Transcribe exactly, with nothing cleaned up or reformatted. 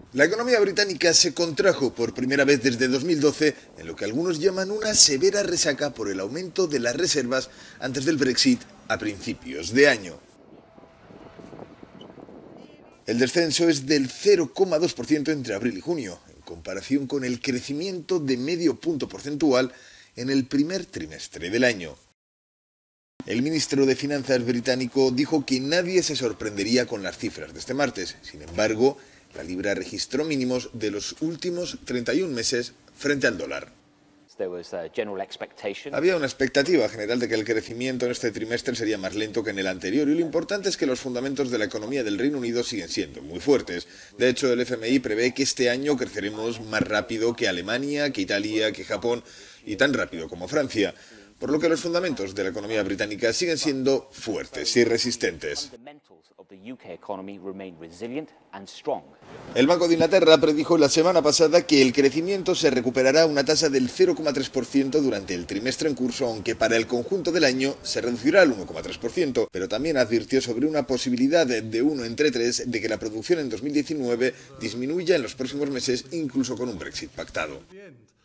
La economía británica se contrajo por primera vez desde dos mil doce en lo que algunos llaman una severa resaca por el aumento de las reservas antes del Brexit a principios de año. El descenso es del cero coma dos por ciento entre abril y junio, en comparación con el crecimiento de medio punto porcentual en el primer trimestre del año. El ministro de Finanzas británico dijo que nadie se sorprendería con las cifras de este martes. Sin embargo, la libra registró mínimos de los últimos treinta y un meses frente al dólar. Había una expectativa general de que el crecimiento en este trimestre sería más lento que en el anterior, y lo importante es que los fundamentos de la economía del Reino Unido siguen siendo muy fuertes. De hecho, el F M I prevé que este año creceremos más rápido que Alemania, que Italia, que Japón y tan rápido como Francia, por lo que los fundamentos de la economía británica siguen siendo fuertes y resistentes. El Banco de Inglaterra predijo la semana pasada que el crecimiento se recuperará a una tasa del cero coma tres por ciento durante el trimestre en curso, aunque para el conjunto del año se reducirá al uno coma tres por ciento, pero también advirtió sobre una posibilidad de uno entre tres de que la producción en dos mil diecinueve disminuya en los próximos meses, incluso con un Brexit pactado.